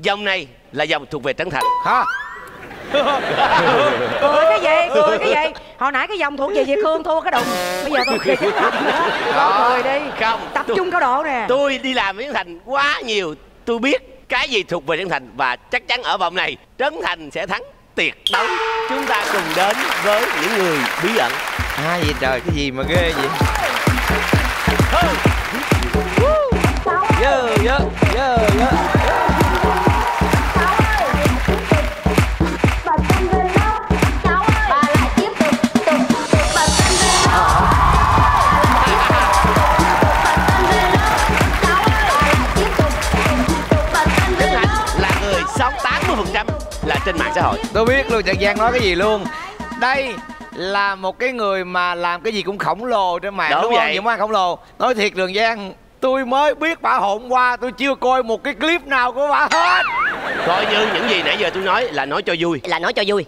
Dòng này là dòng thuộc về Trấn Thành. Hả? Cười cái gì? Cười cái gì? Hồi nãy cái dòng thuộc về Việt Hương thua cái đụng. Bây giờ tôi về Trấn Thành nữa. Cười đi. Không, tập trung cao độ nè. Tôi đi làm với Trấn Thành quá nhiều. Tôi biết cái gì thuộc về Trấn Thành. Và chắc chắn ở vòng này Trấn Thành sẽ thắng tuyệt đối. Chúng ta cùng đến với những người bí ẩn. Vậy trời, cái gì mà ghê vậy? Sống 80% là trên mạng xã hội. Tôi biết luôn Trần Giang nói cái gì luôn. Đây là một cái người mà làm cái gì cũng khổng lồ trên mạng, đúng không? Những món ăn khổng lồ. Nói thiệt Trường Giang, tôi mới biết bà hôm qua tôi chưa coi một cái clip nào của bà hết. Coi như những gì nãy giờ tôi nói là nói cho vui. Là nói cho vui.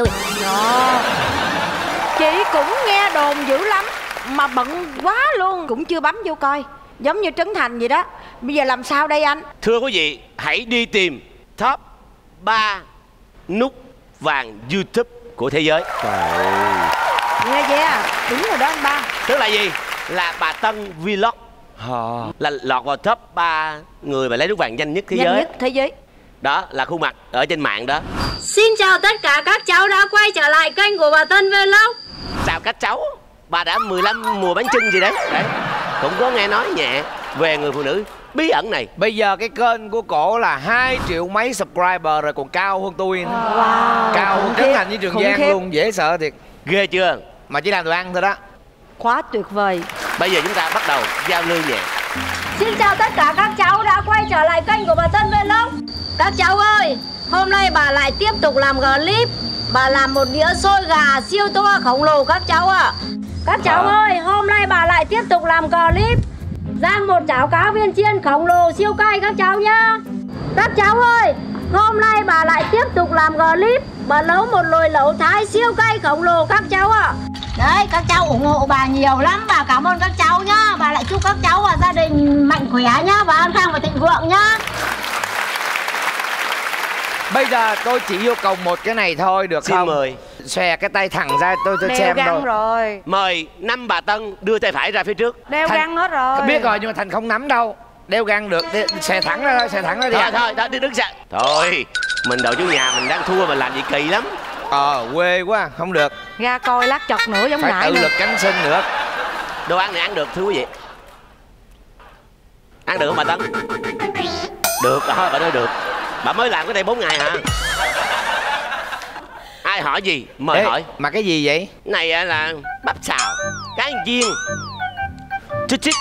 Chị cũng nghe đồn dữ lắm mà bận quá luôn, cũng chưa bấm vô coi. Giống như Trấn Thành vậy đó. Bây giờ làm sao đây anh? Thưa quý vị, hãy đi tìm top 3 nút vàng YouTube của thế giới. Yeah, đúng rồi đó anh Ba. Tức là gì? Là bà Tân Vlog là lọt vào top 3 người mà lấy nút vàng nhanh nhất thế giới. Nhanh nhất thế giới. Đó là khuôn mặt ở trên mạng đó. Xin chào tất cả các cháu đã quay trở lại kênh của bà Tân Vlog. Chào các cháu. Bà đã 15 mùa bánh chưng gì đấy. Cũng có nghe nói nhẹ về người phụ nữ bí ẩn này. Bây giờ cái kênh của cổ là 2 triệu mấy subscriber rồi, còn cao hơn tôi nữa. Cao hơn Trấn Thành với Trường Giang luôn, dễ sợ thiệt. Ghê chưa? Mà chỉ làm đồ ăn thôi đó. Quá tuyệt vời. Bây giờ chúng ta bắt đầu giao lưu nhạc. Xin chào tất cả các cháu đã quay trở lại kênh của bà Tân Vlog. Các cháu ơi, hôm nay bà lại tiếp tục làm clip. Bà làm một đĩa xôi gà siêu to khổng lồ các cháu ạ. Các cháu ơi, hôm nay bà lại tiếp tục làm clip rang một chảo cá viên chiên khổng lồ siêu cay các cháu nhá. Các cháu ơi, hôm nay bà lại tiếp tục làm clip bà nấu một nồi lẩu Thái siêu cay khổng lồ các cháu ạ. Đấy, các cháu ủng hộ bà nhiều lắm. Bà cảm ơn các cháu nhá. Bà lại chúc các cháu và gia đình mạnh khỏe nhá, và an khang và thịnh vượng nhá. Bây giờ tôi chỉ yêu cầu một cái này thôi được không? Xin mời. Xòe cái tay thẳng ra tôi đeo xem găng rồi. Mời 5 bà Tân đưa tay phải ra phía trước. Đeo găng hết rồi. Biết rồi nhưng mà Thành không nắm đâu. Đeo găng được, xòe thẳng ra thôi, xòe thẳng ra đi. Thôi, đứng xa. Thôi, mình đội chủ nhà mình đang thua mà làm gì kỳ lắm. Quê quá, không được. Ra coi lát chọc nữa giống nãy. Phải tự lực cánh sinh nữa. Đồ ăn này ăn được thưa quý vị. Ăn được không bà Tân? Được, đó, bà nói được. Bà mới làm cái này 4 ngày hả? Ai hỏi gì? Mời hỏi. Mà cái gì vậy? Này là bắp xào, cá chiên, chích,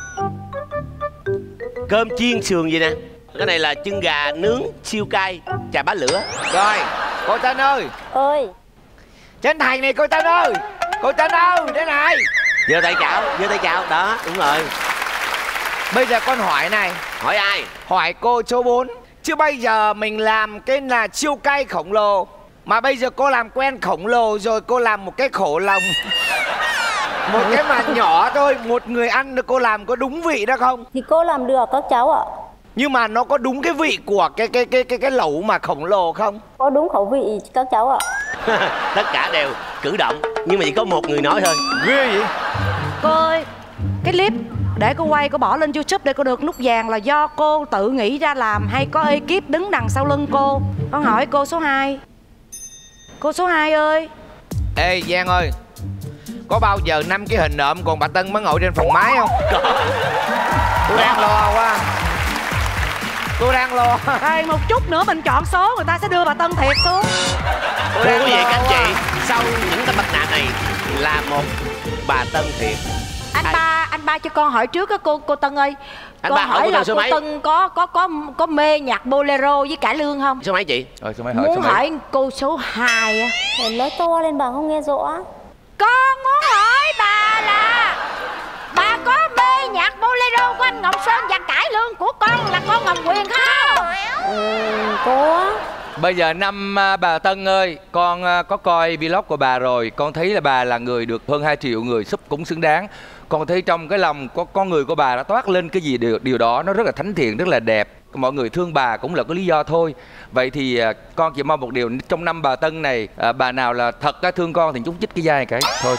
cơm chiên sườn gì nè. Cái này là chân gà nướng siêu cay, chà bá lửa. Rồi, cô Tân ơi. Trấn Thành này cô Tân ơi. Cô Tân ơi, thế này. Giơ tay chào, đó, đúng rồi. Bây giờ con hỏi này. Hỏi ai? Hỏi cô số 4. Chứ bây giờ mình làm cái là siêu cay khổng lồ, mà bây giờ cô làm quen khổng lồ rồi, cô làm một cái khổ lòng một cái mà nhỏ thôi, một người ăn được, cô làm có đúng vị đó không? Thì cô làm được các cháu ạ. Nhưng mà nó có đúng cái vị của cái lẩu mà khổng lồ không? Có đúng khẩu vị các cháu ạ. Tất cả đều cử động, nhưng mà chỉ có một người nói thôi. Ghê vậy. Cô ơi, cái clip để cô quay, cô bỏ lên YouTube để cô được nút vàng là do cô tự nghĩ ra làm hay có ekip đứng đằng sau lưng cô? Con hỏi cô số 2. Cô số 2 ơi. Ê Giang ơi, có bao giờ 5 cái hình nộm còn bà Tân mới ngồi trên phòng máy không? Tôi đang lo quá. Tôi đang lo. Đây, một chút nữa mình chọn số, người ta sẽ đưa bà Tân thiệt xuống. Thưa quý vị các anh chị, sau những tấm mặt nạ này là một bà Tân thiệt. Anh ba cho con hỏi trước á cô Tân ơi. Anh con ba hỏi là số cô mấy? Tân có mê nhạc bolero với cải lương không? Số mấy chị? Số mấy Muốn hỏi cô số 2 á. Phải nói to lên bà không nghe rõ. Con muốn hỏi bà là bà có mê nhạc bolero của anh Ngọc Sơn và cải lương của con là con Ngọc Quyền không? Có. Bây giờ năm bà Tân ơi, con có coi vlog của bà rồi. Con thấy là bà là người được hơn 2 triệu người sub cũng xứng đáng. Con thấy trong cái lòng có con người của bà đã toát lên cái gì điều đó nó rất là thánh thiện, rất là đẹp. mọi người thương bà cũng là có lý do thôi. Vậy thì con chỉ mong một điều, trong 5 bà Tân này bà nào là thật thương con thì chúng chích cái vai cái thôi.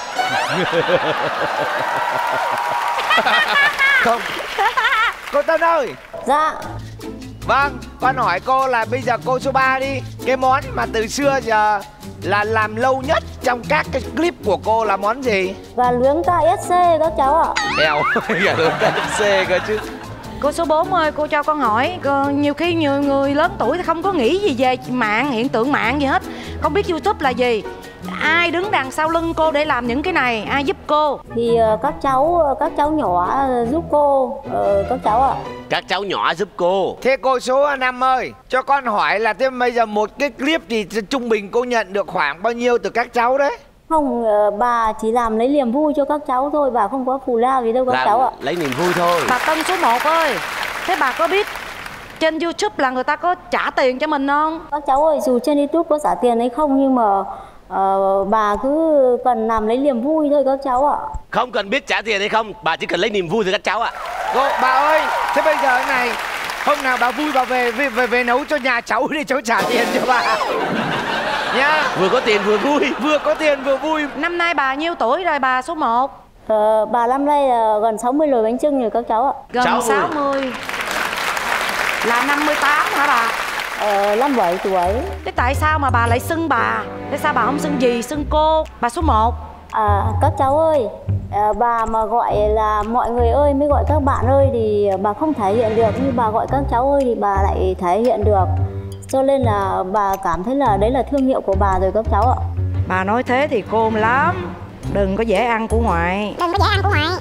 Không. Cô Tân ơi. Dạ. Vâng, con hỏi cô là bây giờ cô số 3 đi. Cái món mà từ xưa giờ là làm lâu nhất trong các cái clip của cô là món gì? Và nướng KFC các cháu ạ. Eo, giờ nướng KFC cơ chứ. Cô số 4 ơi, cô cho con hỏi, nhiều khi nhiều người lớn tuổi thì không có nghĩ gì về mạng, hiện tượng mạng gì hết. Không biết YouTube là gì, ai đứng đằng sau lưng cô để làm những cái này, ai giúp cô? Thì các cháu nhỏ giúp cô, các cháu ạ. Các cháu nhỏ giúp cô. Thế cô số 5 ơi, cho con hỏi là thế bây giờ một cái clip thì trung bình cô nhận được khoảng bao nhiêu từ các cháu đấy? Không, bà chỉ làm lấy niềm vui cho các cháu thôi, bà không có phù lao gì đâu các cháu ạ. Lấy niềm vui thôi. Bà Tân số 1 ơi, thế bà có biết trên YouTube là người ta có trả tiền cho mình không? Các cháu ơi, dù trên YouTube có trả tiền hay không nhưng mà bà cứ cần làm lấy niềm vui thôi các cháu ạ. Không cần biết trả tiền hay không, bà chỉ cần lấy niềm vui từ các cháu ạ. Bà ơi, thế bây giờ này, hôm nào bà vui bà về nấu cho nhà cháu để cháu trả tiền cho bà nha. Vừa có tiền vừa vui. Vừa có tiền vừa vui. Năm nay bà nhiêu tuổi rồi bà số 1? Bà năm nay là gần 60 nồi bánh chưng rồi các cháu ạ. Gần 60 là 58 hả bà? 57 tuổi. Thế tại sao mà bà lại xưng bà? Tại sao bà không xưng dì, xưng cô? Bà số 1. Các cháu ơi, bà mà gọi là mọi người ơi mới gọi các bạn ơi thì bà không thể hiện được, nhưng bà gọi các cháu ơi thì bà lại thể hiện được. Cho nên là bà cảm thấy là đấy là thương hiệu của bà rồi các cháu ạ. Bà nói thế thì khôn lắm. Đừng có dễ ăn của ngoại. Đừng có dễ ăn của ngoại.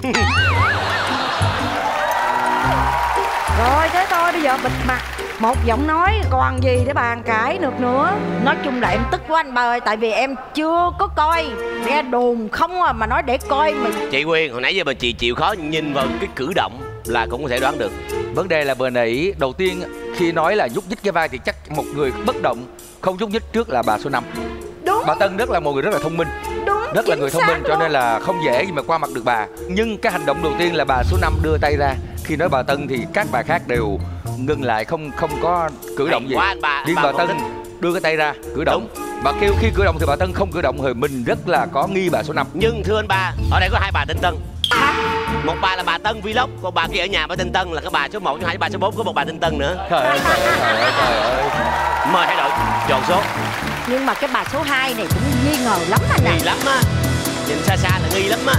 Rồi thế thôi, bây giờ bịt mặt một giọng nói còn gì để bàn cãi được nữa. Nói chung là em tức quá anh ba ơi, tại vì em chưa có coi, nghe đồn không mà nói để coi mình. Chị Quyên, hồi nãy giờ mà chị chịu khó nhìn vào cái cử động là cũng có thể đoán được. Vấn đề là vừa nãy đầu tiên khi nói là nhúc nhích cái vai thì chắc một người bất động không nhúc nhích trước là bà số 5. Đúng. Bà Tân rất là một người rất là thông minh. Đúng, rất là người thông minh cho nên là không dễ gì mà qua mặt được bà. Nhưng cái hành động đầu tiên là bà số 5 đưa tay ra. Khi nói bà Tân thì các bà khác đều ngừng lại, không có cử động gì. Riêng bà Tân đưa cái tay ra cử động. Bà kêu khi cử động thì bà Tân không cử động, thì mình rất là có nghi bà số 5. Nhưng thưa anh ba, ở đây có hai bà tên Tân. Một bà là bà Tân Vlog, còn bà kia ở nhà bà tên Tân là cái bà số 1, chứ hai bà số 4 có một bà tên Tân nữa. Trời ơi, trời ơi. Mời hai đội chọn số. Nhưng mà cái bà số 2 này cũng nghi ngờ lắm anh ạ. Nghi lắm á. Nhìn xa xa là nghi lắm á.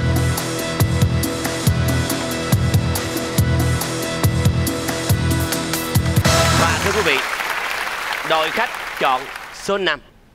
Và thưa quý vị, đội khách chọn số 5,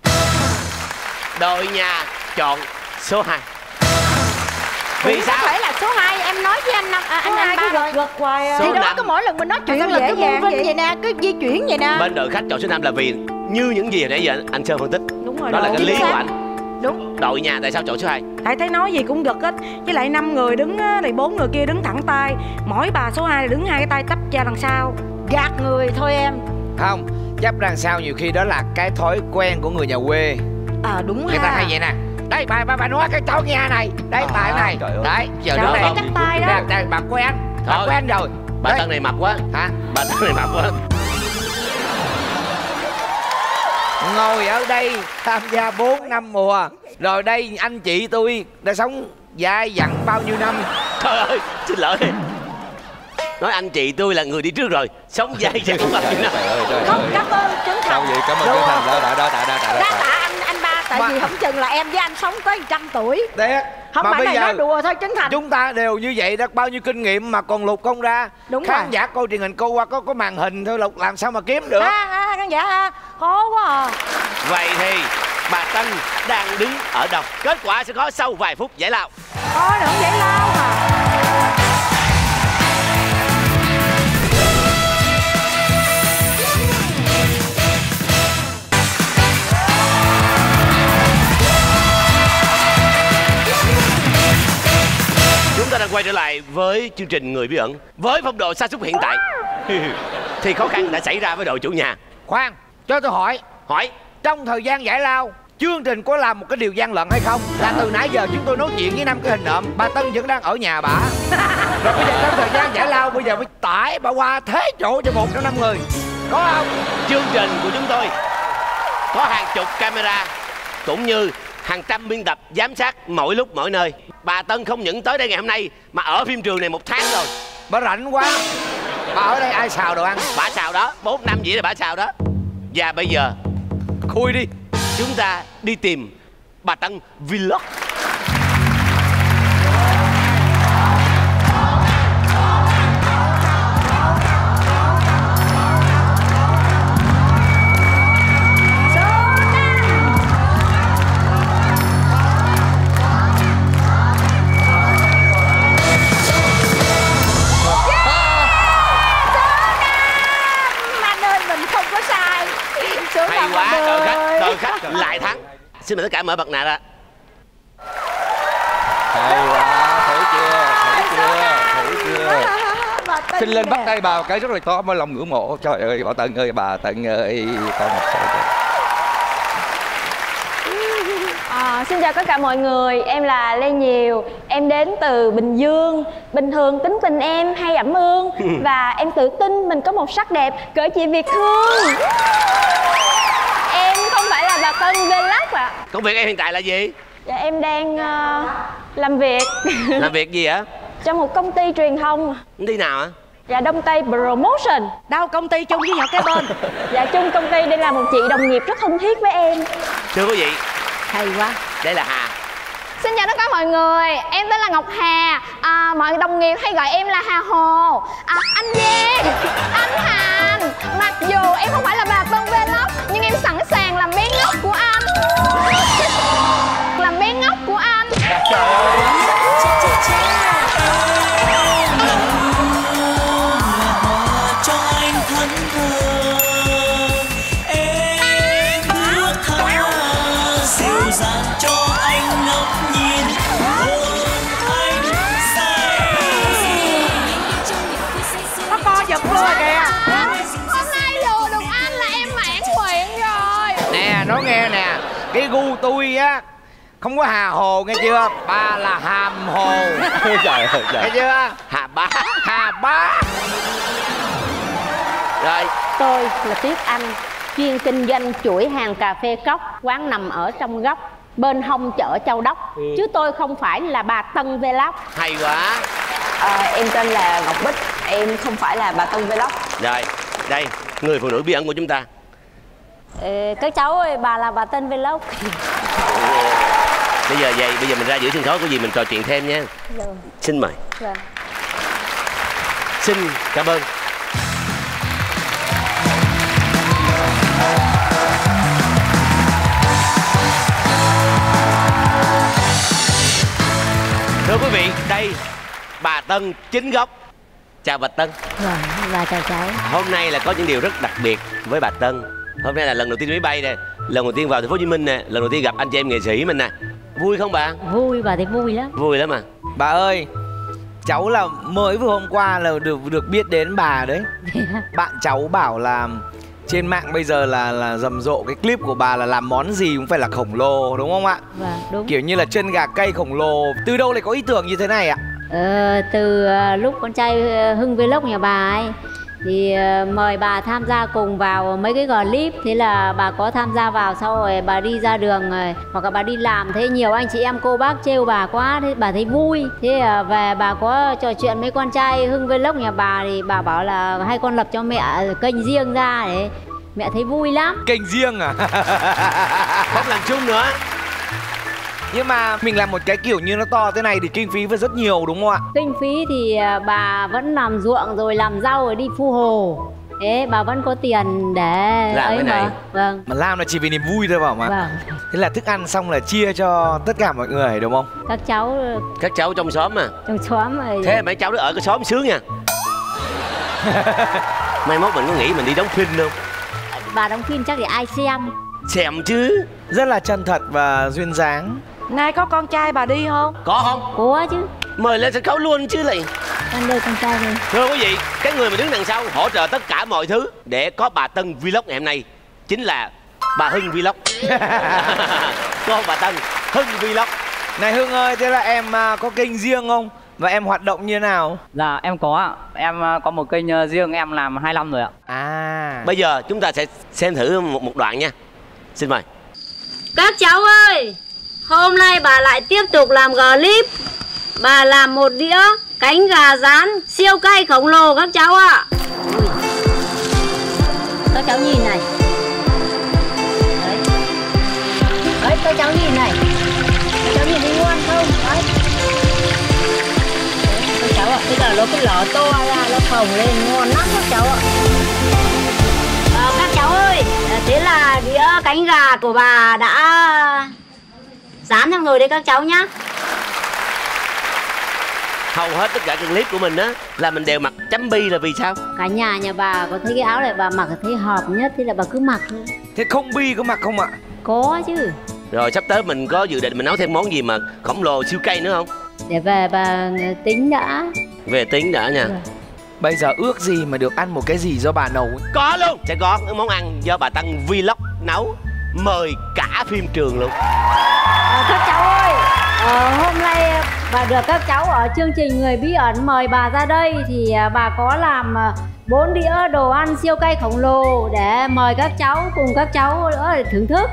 đội nhà chọn số 2. Vì sao? Có thể là số 2, em nói với anh ba rồi. Gật hoài. Thì đó có mỗi lần mình nói chuyện là cứ vung vinh vậy nè, cứ di chuyển vậy nè. Bên đội khách chọn số 5 là vì như những gì hồi nãy giờ anh Sơn phân tích. Đúng rồi, đó là cái lý của anh. Đúng. Đội nhà tại sao chọn số 2? Tại thấy nói gì cũng gật hết. Với lại 5 người đứng thì 4 người kia đứng thẳng tay, mỗi bà số 2 đứng hai cái tay tách ra đằng sau. Gạt người thôi em. Không, chắc đằng sau nhiều khi đó là cái thói quen của người nhà quê. Đúng người ta hay vậy nè. Đây bà nói cái cháu nghe này. Đây bà này. Đấy, giờ đứng đây cắt tay đó. Đây, bà quen. Bà quen rồi. Bà Tân này mập quá. Hả? Bà Tân này mập quá. Ngồi ở đây tham gia 4 năm mùa. Rồi đây anh chị tôi đã sống dai dẳng bao nhiêu năm. Trời ơi, xin lỗi. Nói anh chị tôi là người đi trước rồi, sống dai dẳng bao nhiêu năm. Không, cảm ơn Trấn Thành. Sao vậy? Cảm ơn Trấn Thành. Đó. Đa tạ anh ba, tại vì không chừng là em với anh sống tới 100 tuổi. Đấy. Không mà phải bây này giờ nói đùa thôi Trấn Thành. Chúng ta đều như vậy đó, bao nhiêu kinh nghiệm mà còn lục không ra. Đúng khán rồi. giả coi truyền hình cô qua có màn hình thôi, lục làm sao mà kiếm được. Khán giả khó quá à. Vậy thì bà Tân đang đứng ở đâu? Kết quả sẽ có sau vài phút giải lao. Thôi đừng giải lao mà. Chúng ta đang quay trở lại với chương trình Người Bí Ẩn. Với phong độ sa sút hiện tại thì khó khăn đã xảy ra với đội chủ nhà. Khoan, cho tôi hỏi. Hỏi. Trong thời gian giải lao chương trình có làm một cái điều gian lận hay không? Là từ nãy giờ chúng tôi nói chuyện với 5 cái hình nộm, bà Tân vẫn đang ở nhà bả. Rồi bây giờ trong thời gian giải lao, bây giờ mới tải bà qua thế chỗ cho 1 trong 5 người. Có không? Chương trình của chúng tôi có hàng chục camera cũng như hàng trăm biên tập giám sát mỗi lúc mỗi nơi. Bà Tân không những tới đây ngày hôm nay mà ở phim trường này 1 tháng rồi. Bà rảnh quá. Bà ở đây ai xào đồ ăn? Bà xào đó, 4 năm vậy là bà xào đó. Và bây giờ khui đi, chúng ta đi tìm bà Tân Vlog. Hay quá, đội khách lại thắng. Xin mời tất cả mở mặt nạ ra. Hay quá, thấy chưa. Xin lên bắt tay bà cái rất là to, mới lòng ngưỡng mộ. Trời ơi, bà Tân ơi, con một sao. Xin chào tất cả mọi người, em là Lê Nhiều. Em đến từ Bình Dương. Bình thường tính tình em hay ẩm ương và em tự tin mình có một sắc đẹp cỡ chị Việt Hương. Em không phải là bà Tân Vlog ạ. Công việc em hiện tại là gì? Dạ em đang làm việc. Làm việc gì hả? Trong một công ty truyền thông. Công ty nào hả? Dạ Đông Tây Promotion. Đâu công ty chung với nhỏ cái bên. Dạ chung công ty, đây là một chị đồng nghiệp rất thân thiết với em. Thưa quý vị, hay quá. Đây là Hà. Xin chào tất cả mọi người, em tên là Ngọc Hà. Mọi đồng nghiệp hay gọi em là Hà Hồ. Anh Giang, anh Hàn. Mặc dù em không phải là bà Tân Vlog, nhưng em sẵn sàng làm bé ngốc của anh. Làm bé ngốc của anh. Nói nghe nè, cái gu tôi á không có Hà Hồ nghe chưa, bà là Hàm Hồ. Trời ơi, nghe chưa? Hà Bá. Hà Bá. Rồi, tôi là Tuyết Anh, chuyên kinh doanh chuỗi hàng cà phê cốc, quán nằm ở trong góc bên hông chợ Châu Đốc. Chứ tôi không phải là bà Tân Vlog. Hay quá. Em tên là Ngọc Bích, em không phải là bà Tân Vlog. Rồi, đây, người phụ nữ bí ẩn của chúng ta. Các cháu ơi, bà là bà Tân Vlog. Bây giờ vậy, bây giờ mình ra giữa sân khấu, có gì mình trò chuyện thêm nha. Rồi. Xin mời. Rồi. Xin cảm ơn. Thưa quý vị, đây bà Tân chính gốc. Chào bà Tân. Vâng, và chào cháu. Hôm nay là có những điều rất đặc biệt với bà Tân. Hôm nay là lần đầu tiên máy bay nè, lần đầu tiên vào thành phố Hồ Chí Minh nè, lần đầu tiên gặp anh chị em nghệ sĩ mình nè. Vui không bà? Vui, bà thấy vui lắm. Vui lắm à. Bà ơi, cháu là mới vừa hôm qua là được biết đến bà đấy. Bạn cháu bảo là trên mạng bây giờ là rầm rộ cái clip của bà là làm món gì cũng phải là khổng lồ, đúng không ạ? Vâng, đúng. Kiểu như là chân gà cây khổng lồ. Từ đâu lại có ý tưởng như thế này ạ? Từ lúc con trai Hưng Vlog nhà bà ấy thì mời bà tham gia cùng vào mấy cái clip. Thế là bà có tham gia vào, sau rồi bà đi ra đường hoặc là bà đi làm, thấy nhiều anh chị em cô bác trêu bà quá, thế bà thấy vui. Thế về bà có trò chuyện với con trai Hưng Vlog nhà bà thì bà bảo là hay con lập cho mẹ kênh riêng ra để mẹ thấy vui lắm. Kênh riêng à? Không làm chung nữa. Nhưng mà mình làm một cái kiểu như nó to thế này thì kinh phí phải rất nhiều đúng không ạ? Kinh phí thì bà vẫn làm ruộng rồi làm rau rồi đi Phu Hồ. Thế bà vẫn có tiền để làm ấy cái này. mà. Vâng. Mà làm là chỉ vì niềm vui thôi mà. Vâng. Thế là thức ăn xong là chia cho tất cả mọi người đúng không? Các cháu trong xóm mà. Trong xóm rồi. Thế mấy cháu đó ở cái xóm sướng nha. Mai mốt mình có nghĩ mình đi đóng phim không? Bà đóng phim chắc thì ai xem. Xem chứ. Rất là chân thật và duyên dáng. Nay có con trai bà đi không? Có không? Có chứ. Mời lên sân khấu luôn chứ lại. Con đây con trai đây. Thưa quý vị, cái người mà đứng đằng sau hỗ trợ tất cả mọi thứ để có bà Tân Vlog ngày hôm nay chính là Bà Hưng Vlog. Con bà Tân Hưng Vlog. Này Hưng ơi, thế là em có kênh riêng không? Và em hoạt động như thế nào? Dạ em có ạ. Em có một kênh riêng, em làm 2 năm rồi ạ. À. Bây giờ chúng ta sẽ xem thử một đoạn nha. Xin mời. Các cháu ơi, hôm nay bà lại tiếp tục làm clip. Bà làm một đĩa cánh gà rán siêu cay khổng lồ các cháu ạ. Các cháu nhìn này. Đấy, các cháu nhìn này. Các cháu nhìn thấy ngon không? Đấy. Các cháu ạ, bây giờ nó cái lỏ to ra, nó phồng lên ngon lắm các cháu ạ. Các cháu ơi, thế là đĩa cánh gà của bà đã rán xong rồi đấy các cháu nhá. Hầu hết tất cả các clip của mình á là mình đều mặc chấm bi là vì sao? Cả nhà bà có thấy cái áo này bà mặc thấy hợp nhất, thế là bà cứ mặc thôi. Thế không bi có mặc không ạ? Có chứ. Rồi sắp tới mình có dự định mình nấu thêm món gì mà khổng lồ siêu cay nữa không? Để về bà tính đã. Về tính đã nha. Rồi. Bây giờ ước gì mà được ăn một cái gì do bà nấu? Có luôn. Sẽ có cái món ăn do bà Tân Vlog nấu. Mời cả phim trường luôn. Các cháu ơi, hôm nay bà được các cháu ở chương trình Người Bí Ẩn mời bà ra đây thì bà có làm 4 đĩa đồ ăn siêu cay khổng lồ để mời các cháu cùng các cháu nữa để thưởng thức.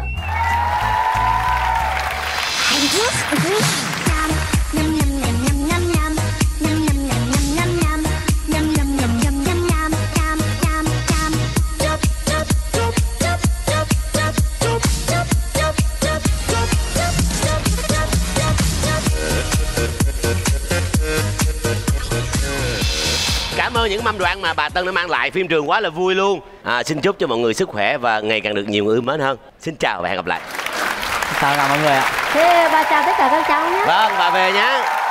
Cảm ơn những mâm đồ ăn mà bà Tân đã mang lại phim trường, quá là vui luôn. Xin chúc cho mọi người sức khỏe và ngày càng được nhiều người yêu mến hơn. Xin chào và hẹn gặp lại. Chào cả mọi người ạ. Thế bà chào tất cả các cháu nhé. Vâng, bà về nhé.